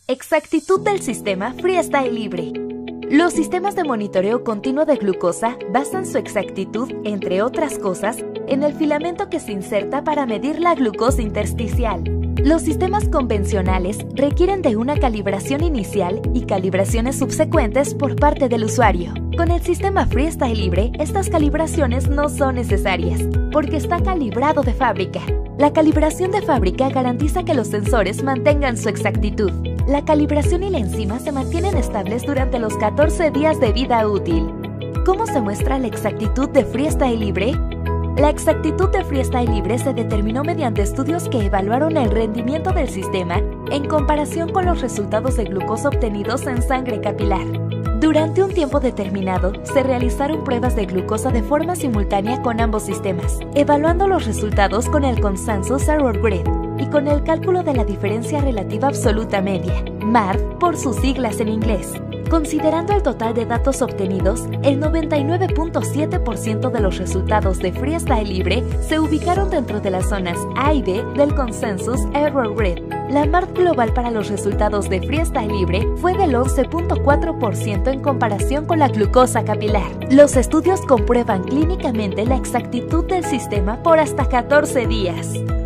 Exactitud del sistema Freestyle Libre. Los sistemas de monitoreo continuo de glucosa basan su exactitud, entre otras cosas, en el filamento que se inserta para medir la glucosa intersticial. Los sistemas convencionales requieren de una calibración inicial y calibraciones subsecuentes por parte del usuario. Con el sistema Freestyle Libre, estas calibraciones no son necesarias, porque está calibrado de fábrica. La calibración de fábrica garantiza que los sensores mantengan su exactitud. La calibración y la enzima se mantienen estables durante los 14 días de vida útil. ¿Cómo se muestra la exactitud de Freestyle Libre? La exactitud de Freestyle Libre se determinó mediante estudios que evaluaron el rendimiento del sistema en comparación con los resultados de glucosa obtenidos en sangre capilar. Durante un tiempo determinado, se realizaron pruebas de glucosa de forma simultánea con ambos sistemas, evaluando los resultados con el Consensus Error Grid y con el cálculo de la diferencia relativa absoluta media, MARD por sus siglas en inglés. Considerando el total de datos obtenidos, el 99.7% de los resultados de Freestyle Libre se ubicaron dentro de las zonas A y B del Consensus Error Grid. La MARD global para los resultados de Freestyle Libre fue del 11.4% en comparación con la glucosa capilar. Los estudios comprueban clínicamente la exactitud del sistema por hasta 14 días.